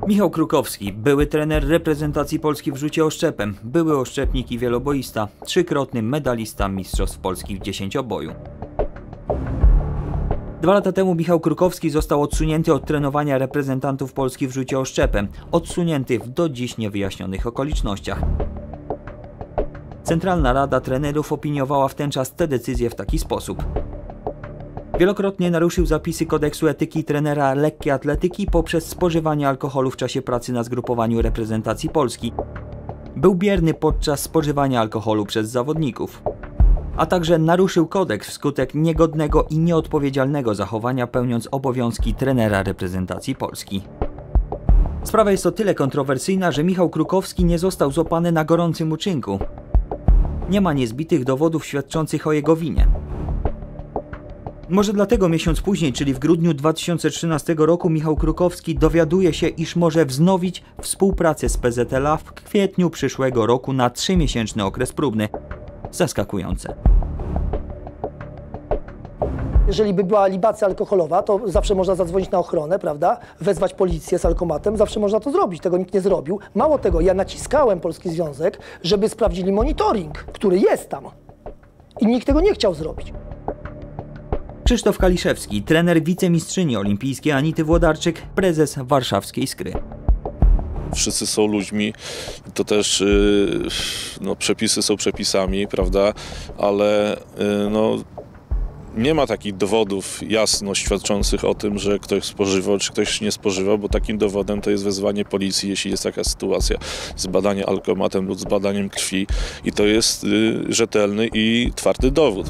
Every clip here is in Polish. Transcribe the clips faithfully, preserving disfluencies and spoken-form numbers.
Michał Krukowski, były trener reprezentacji Polski w rzucie oszczepem, były oszczepnik i wieloboista, trzykrotny medalista Mistrzostw Polski w dziesięcioboju. Dwa lata temu Michał Krukowski został odsunięty od trenowania reprezentantów Polski w rzucie oszczepem, odsunięty w do dziś niewyjaśnionych okolicznościach. Centralna Rada Trenerów opiniowała w ten czas tę decyzję w taki sposób. Wielokrotnie naruszył zapisy kodeksu etyki trenera lekkiej atletyki poprzez spożywanie alkoholu w czasie pracy na zgrupowaniu reprezentacji Polski. Był bierny podczas spożywania alkoholu przez zawodników. A także naruszył kodeks wskutek niegodnego i nieodpowiedzialnego zachowania, pełniąc obowiązki trenera reprezentacji Polski. Sprawa jest o tyle kontrowersyjna, że Michał Krukowski nie został złapany na gorącym uczynku. Nie ma niezbitych dowodów świadczących o jego winie. Może dlatego miesiąc później, czyli w grudniu dwa tysiące trzynastego roku, Michał Krukowski dowiaduje się, iż może wznowić współpracę z P Z L A w kwietniu przyszłego roku na trzymiesięczny okres próbny. Zaskakujące. Jeżeli by była libacja alkoholowa, to zawsze można zadzwonić na ochronę, prawda? Wezwać policję z alkomatem, zawsze można to zrobić. Tego nikt nie zrobił. Mało tego, ja naciskałem Polski Związek, żeby sprawdzili monitoring, który jest tam. I nikt tego nie chciał zrobić. Krzysztof Kaliszewski, trener wicemistrzyni olimpijskiej Anity Włodarczyk, prezes warszawskiej Skry. Wszyscy są ludźmi, to też no, przepisy są przepisami, prawda, ale no, nie ma takich dowodów jasno świadczących o tym, że ktoś spożywał, czy ktoś nie spożywał, bo takim dowodem to jest wezwanie policji, jeśli jest taka sytuacja, z badaniem alkomatem lub z badaniem krwi, i to jest rzetelny i twardy dowód.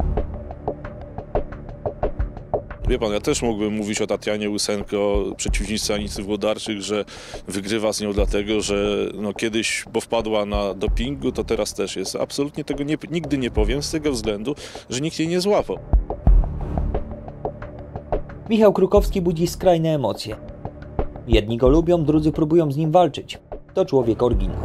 Wie pan, ja też mógłbym mówić o Tatianie Łysenko, przeciwniczce Anity Włodarczyk, że wygrywa z nią dlatego, że no kiedyś, bo wpadła na dopingu, to teraz też jest. Absolutnie tego nie, nigdy nie powiem, z tego względu, że nikt jej nie złapał. Michał Krukowski budzi skrajne emocje. Jedni go lubią, drudzy próbują z nim walczyć. To człowiek oryginał.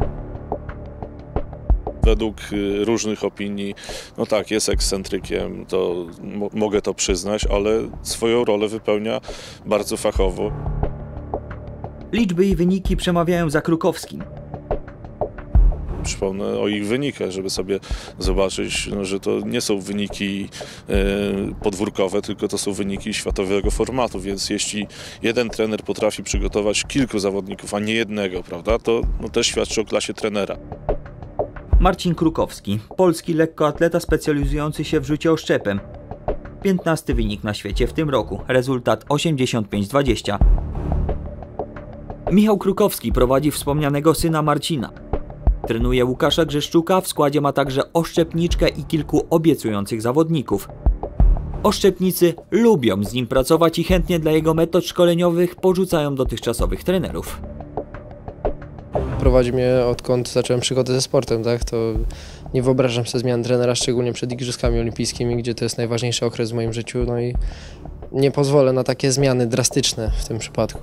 Według różnych opinii, no tak, jest ekscentrykiem, to mogę to przyznać, ale swoją rolę wypełnia bardzo fachowo. Liczby i wyniki przemawiają za Krukowskim. Przypomnę o ich wynikach, żeby sobie zobaczyć, no, że to nie są wyniki y, podwórkowe, tylko to są wyniki światowego formatu, więc jeśli jeden trener potrafi przygotować kilku zawodników, a nie jednego, prawda, to no, też świadczy o klasie trenera. Marcin Krukowski, polski lekkoatleta specjalizujący się w rzucie oszczepem. piętnasty wynik na świecie w tym roku, rezultat osiemdziesiąt pięć dwadzieścia. Michał Krukowski prowadzi wspomnianego syna Marcina. Trenuje Łukasza Grzeszczuka, w składzie ma także oszczepniczkę i kilku obiecujących zawodników. Oszczepnicy lubią z nim pracować i chętnie dla jego metod szkoleniowych porzucają dotychczasowych trenerów. Prowadzi mnie, odkąd zacząłem przygodę ze sportem, tak? To nie wyobrażam sobie zmian trenera, szczególnie przed Igrzyskami Olimpijskimi, gdzie to jest najważniejszy okres w moim życiu, no i nie pozwolę na takie zmiany drastyczne w tym przypadku.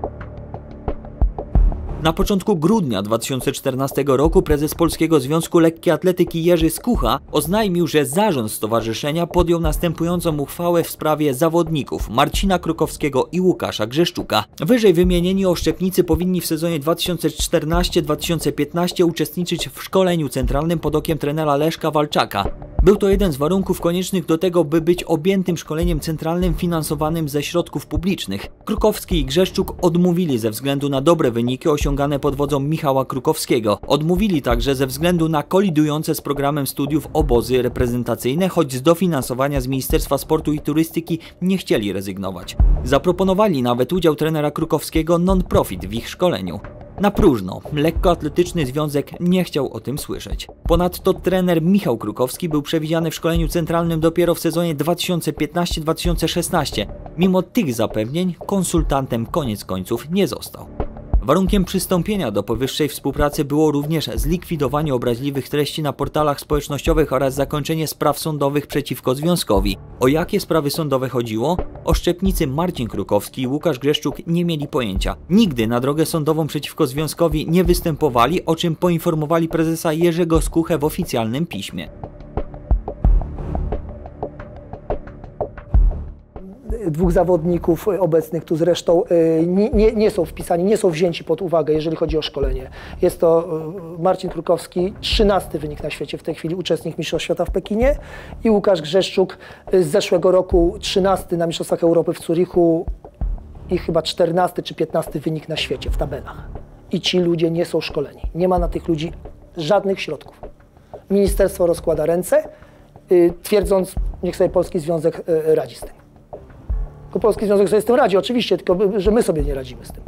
Na początku grudnia dwa tysiące czternastego roku prezes Polskiego Związku Lekkiej Atletyki Jerzy Skucha oznajmił, że zarząd stowarzyszenia podjął następującą uchwałę w sprawie zawodników Marcina Krukowskiego i Łukasza Grzeszczuka. Wyżej wymienieni oszczepnicy powinni w sezonie dwa tysiące czternastym do dwa tysiące piętnastego uczestniczyć w szkoleniu centralnym pod okiem trenera Leszka Walczaka. Był to jeden z warunków koniecznych do tego, by być objętym szkoleniem centralnym finansowanym ze środków publicznych. Krukowski i Grzeszczuk odmówili ze względu na dobre wyniki osiągane pod wodzą Michała Krukowskiego. Odmówili także ze względu na kolidujące z programem studiów obozy reprezentacyjne, choć z dofinansowania z Ministerstwa Sportu i Turystyki nie chcieli rezygnować. Zaproponowali nawet udział trenera Krukowskiego non-profit w ich szkoleniu. Na próżno, lekkoatletyczny związek nie chciał o tym słyszeć. Ponadto trener Michał Krukowski był przewidziany w szkoleniu centralnym dopiero w sezonie dwa tysiące piętnastym do dwa tysiące szesnastego. Mimo tych zapewnień konsultantem koniec końców nie został. Warunkiem przystąpienia do powyższej współpracy było również zlikwidowanie obraźliwych treści na portalach społecznościowych oraz zakończenie spraw sądowych przeciwko związkowi. O jakie sprawy sądowe chodziło? Oszczepnicy Marcin Krukowski i Łukasz Grzeszczuk nie mieli pojęcia. Nigdy na drogę sądową przeciwko związkowi nie występowali, o czym poinformowali prezesa Jerzego Skuchę w oficjalnym piśmie. dwóch zawodników obecnych tu zresztą nie, nie, nie są wpisani, nie są wzięci pod uwagę, jeżeli chodzi o szkolenie. Jest to Marcin Krukowski, trzynasty wynik na świecie w tej chwili, uczestnik Mistrzostw Świata w Pekinie, i Łukasz Grzeszczuk z zeszłego roku, trzynasty na Mistrzostwach Europy w Zurichu i chyba czternasty czy piętnasty wynik na świecie w tabelach. I ci ludzie nie są szkoleni. Nie ma na tych ludzi żadnych środków. Ministerstwo rozkłada ręce, twierdząc, niech sobie Polski Związek radzi z tym. Tylko Polski Związek sobie z tym radzi, oczywiście, tylko że my sobie nie radzimy z tym.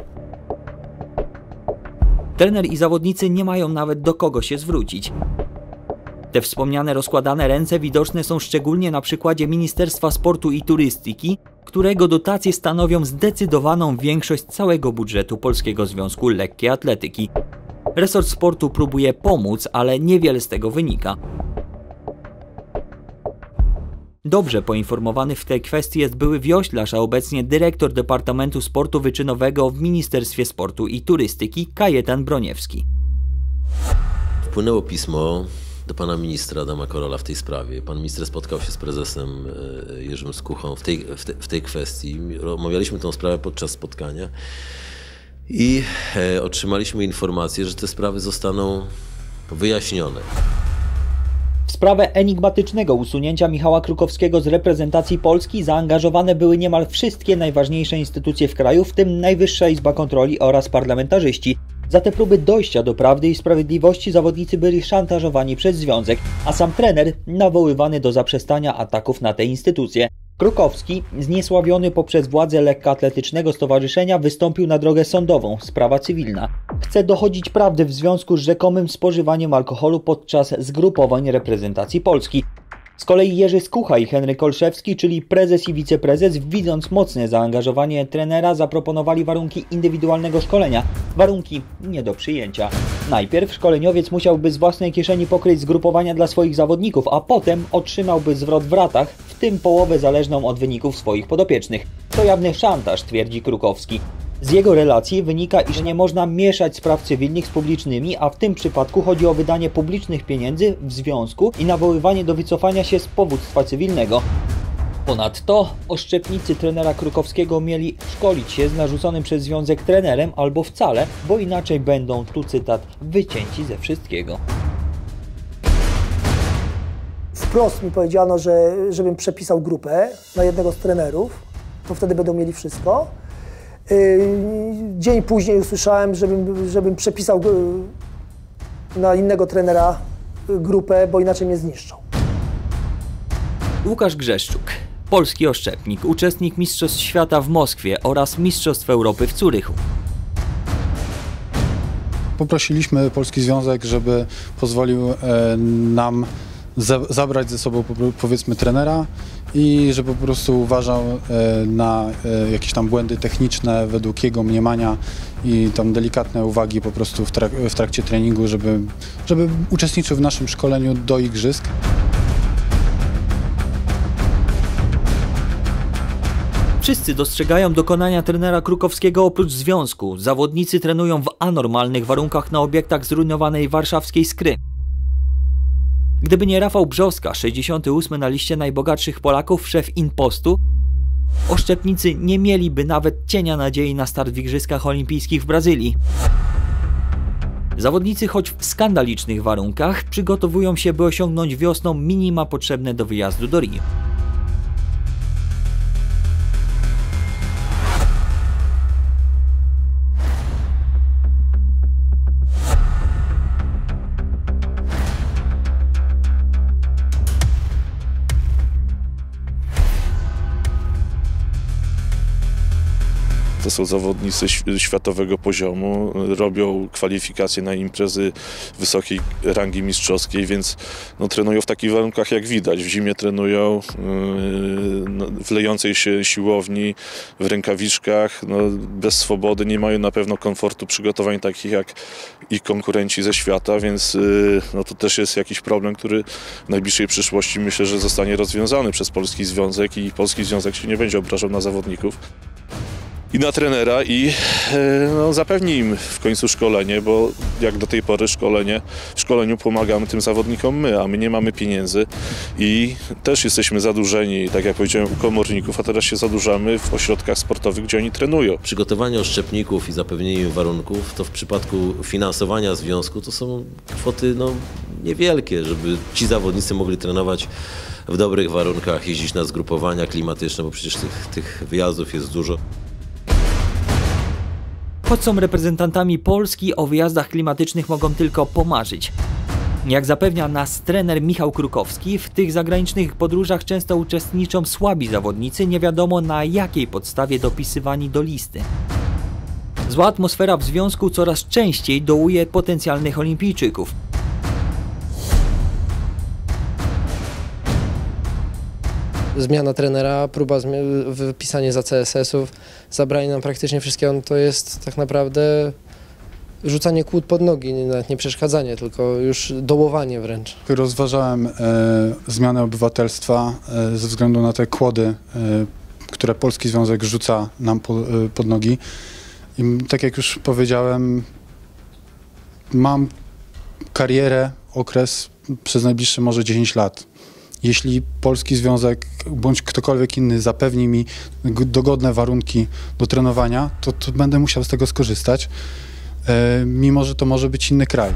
Trener i zawodnicy nie mają nawet do kogo się zwrócić. Te wspomniane rozkładane ręce widoczne są szczególnie na przykładzie Ministerstwa Sportu i Turystyki, którego dotacje stanowią zdecydowaną większość całego budżetu Polskiego Związku Lekkiej Atletyki. Resort sportu próbuje pomóc, ale niewiele z tego wynika. Dobrze poinformowany w tej kwestii jest były wioślarz, a obecnie dyrektor Departamentu Sportu Wyczynowego w Ministerstwie Sportu i Turystyki Kajetan Broniewski. Wpłynęło pismo do pana ministra Adama Korola w tej sprawie. Pan minister spotkał się z prezesem Jerzym Skuchą w tej, w, te, w tej kwestii. Omawialiśmy tę sprawę podczas spotkania i e, otrzymaliśmy informację, że te sprawy zostaną wyjaśnione. W sprawę enigmatycznego usunięcia Michała Krukowskiego z reprezentacji Polski zaangażowane były niemal wszystkie najważniejsze instytucje w kraju, w tym Najwyższa Izba Kontroli oraz parlamentarzyści. Za te próby dojścia do prawdy i sprawiedliwości zawodnicy byli szantażowani przez związek, a sam trener nawoływany do zaprzestania ataków na te instytucje. Krukowski, zniesławiony poprzez władze lekkoatletycznego stowarzyszenia, wystąpił na drogę sądową, sprawa cywilna. Chce dochodzić prawdy w związku z rzekomym spożywaniem alkoholu podczas zgrupowań reprezentacji Polski. Z kolei Jerzy Skucha i Henryk Olszewski, czyli prezes i wiceprezes, widząc mocne zaangażowanie trenera, zaproponowali warunki indywidualnego szkolenia. Warunki nie do przyjęcia. Najpierw szkoleniowiec musiałby z własnej kieszeni pokryć zgrupowania dla swoich zawodników, a potem otrzymałby zwrot w ratach, w tym połowę zależną od wyników swoich podopiecznych. To jawny szantaż, twierdzi Krukowski. Z jego relacji wynika, iż nie można mieszać spraw cywilnych z publicznymi, a w tym przypadku chodzi o wydanie publicznych pieniędzy w związku i nawoływanie do wycofania się z powództwa cywilnego. Ponadto oszczepnicy trenera Krukowskiego mieli szkolić się z narzuconym przez związek trenerem albo wcale, bo inaczej będą, tu cytat, wycięci ze wszystkiego. Wprost mi powiedziano, że żebym przepisał grupę na jednego z trenerów, to wtedy będą mieli wszystko. Dzień później usłyszałem, żebym, żebym przepisał na innego trenera grupę, bo inaczej mnie zniszczą. Łukasz Grzeszczuk, polski oszczepnik, uczestnik Mistrzostw Świata w Moskwie oraz Mistrzostw Europy w Zurychu. Poprosiliśmy Polski Związek, żeby pozwolił nam zabrać ze sobą, powiedzmy, trenera i że po prostu uważał na jakieś tam błędy techniczne według jego mniemania i tam delikatne uwagi po prostu w, trak w trakcie treningu, żeby, żeby uczestniczył w naszym szkoleniu do igrzysk. Wszyscy dostrzegają dokonania trenera Krukowskiego oprócz związku. Zawodnicy trenują w anormalnych warunkach na obiektach zrujnowanej warszawskiej Skry. Gdyby nie Rafał Brzoska, sześćdziesiąty ósmy na liście najbogatszych Polaków, szef Inpostu, oszczepnicy nie mieliby nawet cienia nadziei na start w Igrzyskach Olimpijskich w Brazylii. Zawodnicy, choć w skandalicznych warunkach, przygotowują się, by osiągnąć wiosną minima potrzebne do wyjazdu do Rio. To są zawodnicy światowego poziomu, robią kwalifikacje na imprezy wysokiej rangi mistrzowskiej, więc no, trenują w takich warunkach, jak widać. W zimie trenują yy, w lejącej się siłowni, w rękawiczkach, no, bez swobody, nie mają na pewno komfortu przygotowań takich jak ich konkurenci ze świata, więc yy, no, to też jest jakiś problem, który w najbliższej przyszłości myślę, że zostanie rozwiązany przez Polski Związek i Polski Związek się nie będzie obrażał na zawodników. i na trenera i no, zapewni im w końcu szkolenie, bo jak do tej pory szkolenie, w szkoleniu pomagamy tym zawodnikom my, a my nie mamy pieniędzy i też jesteśmy zadłużeni, tak jak powiedziałem, u komorników, a teraz się zadłużamy w ośrodkach sportowych, gdzie oni trenują. Przygotowanie oszczepników i zapewnienie im warunków, to w przypadku finansowania związku to są kwoty no, niewielkie, żeby ci zawodnicy mogli trenować w dobrych warunkach, jeździć na zgrupowania klimatyczne, bo przecież tych, tych wyjazdów jest dużo. Choć są reprezentantami Polski, o wyjazdach klimatycznych mogą tylko pomarzyć. Jak zapewnia nas trener Michał Krukowski, w tych zagranicznych podróżach często uczestniczą słabi zawodnicy, nie wiadomo na jakiej podstawie dopisywani do listy. Zła atmosfera w związku coraz częściej dołuje potencjalnych olimpijczyków. Zmiana trenera, próba wypisania za C S S-ów, zabranie nam praktycznie wszystkiego, no to jest tak naprawdę rzucanie kłód pod nogi, nawet nie przeszkadzanie, tylko już dołowanie wręcz. Rozważałem e, zmianę obywatelstwa e, ze względu na te kłody, e, które Polski Związek rzuca nam po, e, pod nogi. I tak jak już powiedziałem, mam karierę, okres przez najbliższe może dziesięć lat. Jeśli Polski Związek bądź ktokolwiek inny zapewni mi dogodne warunki do trenowania, to, to będę musiał z tego skorzystać, e, mimo że to może być inny kraj.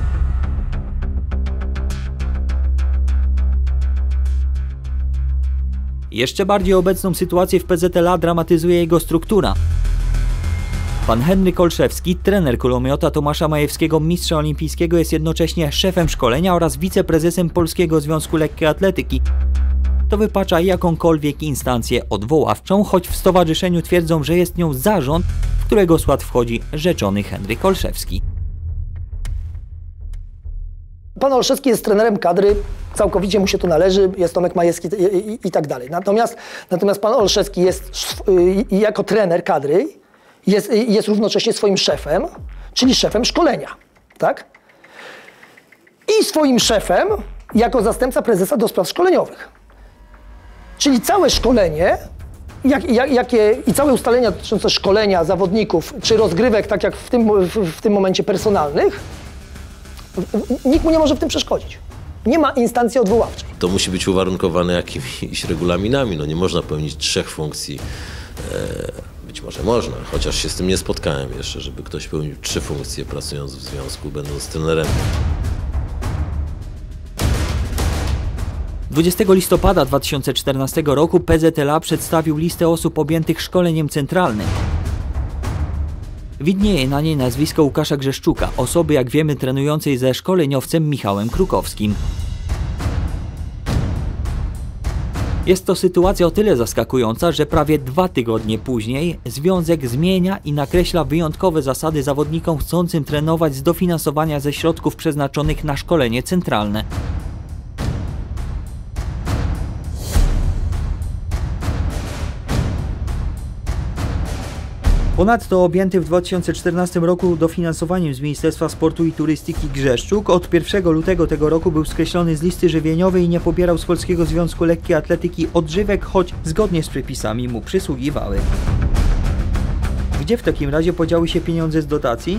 Jeszcze bardziej obecną sytuację w P Z L A dramatyzuje jego struktura. Pan Henryk Olszewski, trener kulomiota Tomasza Majewskiego, mistrza olimpijskiego, jest jednocześnie szefem szkolenia oraz wiceprezesem Polskiego Związku Lekkiej Atletyki. To wypacza jakąkolwiek instancję odwoławczą, choć w stowarzyszeniu twierdzą, że jest nią zarząd, w którego skład wchodzi rzeczony Henryk Olszewski. Pan Olszewski jest trenerem kadry, całkowicie mu się to należy, jest Tomek Majewski i, i, i tak dalej. Natomiast, natomiast pan Olszewski jest y, jako trener kadry, Jest, jest równocześnie swoim szefem, czyli szefem szkolenia, tak? I swoim szefem jako zastępca prezesa do spraw szkoleniowych. Czyli całe szkolenie jak, jak, jakie, i całe ustalenia dotyczące szkolenia zawodników, czy rozgrywek, tak jak w tym, w, w tym momencie personalnych, nikt mu nie może w tym przeszkodzić. Nie ma instancji odwoławczej. To musi być uwarunkowane jakimiś regulaminami. No nie można pełnić trzech funkcji. E Być może można, chociaż się z tym nie spotkałem jeszcze, żeby ktoś pełnił trzy funkcje pracując w związku, będąc trenerem. dwudziestego listopada dwa tysiące czternastego roku P Z L A przedstawił listę osób objętych szkoleniem centralnym. Widnieje na niej nazwisko Łukasza Grzeszczuka, osoby, jak wiemy, trenującej ze szkoleniowcem Michałem Krukowskim. Jest to sytuacja o tyle zaskakująca, że prawie dwa tygodnie później związek zmienia i nakreśla wyjątkowe zasady zawodnikom chcącym trenować z dofinansowania ze środków przeznaczonych na szkolenie centralne. Ponadto objęty w dwa tysiące czternastym roku dofinansowaniem z Ministerstwa Sportu i Turystyki Grzeszczuk od pierwszego lutego tego roku był skreślony z listy żywieniowej i nie pobierał z Polskiego Związku Lekkiej Atletyki odżywek, choć zgodnie z przepisami mu przysługiwały. Gdzie w takim razie podziały się pieniądze z dotacji?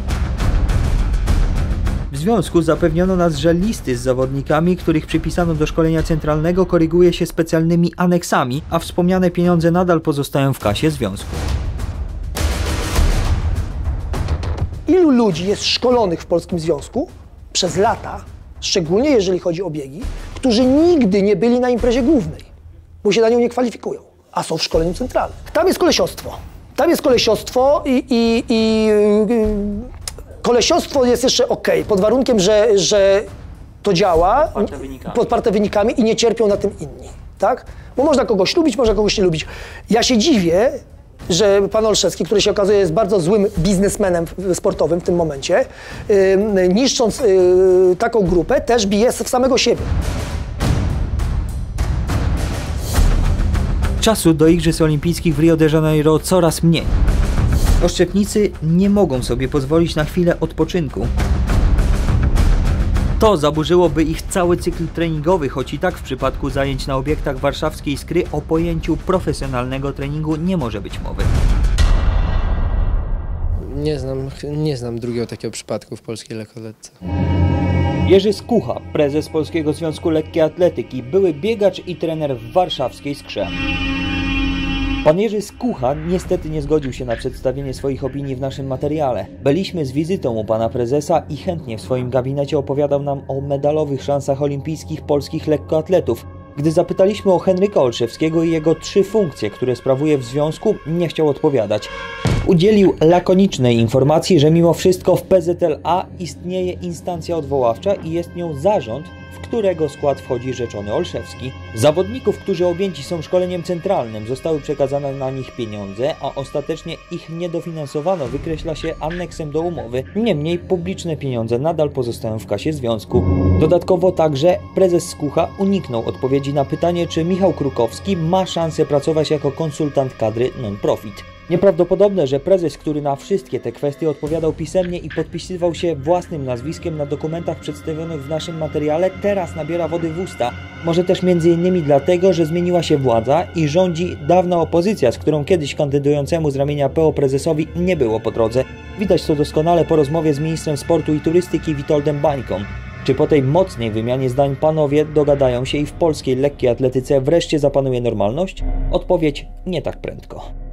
W związku zapewniono nas, że listy z zawodnikami, których przypisano do szkolenia centralnego, koryguje się specjalnymi aneksami, a wspomniane pieniądze nadal pozostają w kasie związku. Ilu ludzi jest szkolonych w Polskim Związku przez lata, szczególnie jeżeli chodzi o biegi, którzy nigdy nie byli na imprezie głównej, bo się na nią nie kwalifikują, a są w szkoleniu centralnym. Tam jest kolesiostwo. Tam jest kolesiostwo i, i, i yy, kolesiostwo jest jeszcze ok, pod warunkiem, że, że to działa, Podparte wynikami. podparte wynikami i nie cierpią na tym inni, tak? Bo można kogoś lubić, można kogoś nie lubić. Ja się dziwię, że pan Olszewski, który się okazuje jest bardzo złym biznesmenem sportowym w tym momencie, yy, niszcząc yy, taką grupę, też bije w samego siebie. Czasu do Igrzysk Olimpijskich w Rio de Janeiro coraz mniej. Oszczepnicy nie mogą sobie pozwolić na chwilę odpoczynku. To zaburzyłoby ich cały cykl treningowy, choć i tak w przypadku zajęć na obiektach warszawskiej Iskry o pojęciu profesjonalnego treningu nie może być mowy. Nie znam, nie znam drugiego takiego przypadku w polskiej lekkoatletyce. Jerzy Skucha, prezes Polskiego Związku Lekkiej Atletyki, były biegacz i trener w warszawskiej Skrze. Pan Jerzy Skucha niestety nie zgodził się na przedstawienie swoich opinii w naszym materiale. Byliśmy z wizytą u pana prezesa i chętnie w swoim gabinecie opowiadał nam o medalowych szansach olimpijskich polskich lekkoatletów. Gdy zapytaliśmy o Henryka Olszewskiego i jego trzy funkcje, które sprawuje w związku, nie chciał odpowiadać. Udzielił lakonicznej informacji, że mimo wszystko w P Z L A istnieje instancja odwoławcza i jest nią zarząd, w którego skład wchodzi rzeczony Olszewski. Zawodników, którzy objęci są szkoleniem centralnym, zostały przekazane na nich pieniądze, a ostatecznie ich nie dofinansowano, wykreśla się aneksem do umowy. Niemniej publiczne pieniądze nadal pozostają w kasie związku. Dodatkowo także prezes Skucha uniknął odpowiedzi na pytanie, czy Michał Krukowski ma szansę pracować jako konsultant kadry non-profit. Nieprawdopodobne, że prezes, który na wszystkie te kwestie odpowiadał pisemnie i podpisywał się własnym nazwiskiem na dokumentach przedstawionych w naszym materiale, teraz nabiera wody w usta. Może też między innymi dlatego, że zmieniła się władza i rządzi dawna opozycja, z którą kiedyś kandydującemu z ramienia P O prezesowi nie było po drodze. Widać to doskonale po rozmowie z ministrem sportu i turystyki Witoldem Bańką. Czy po tej mocnej wymianie zdań panowie dogadają się i w polskiej lekkiej atletyce wreszcie zapanuje normalność? Odpowiedź: nie tak prędko.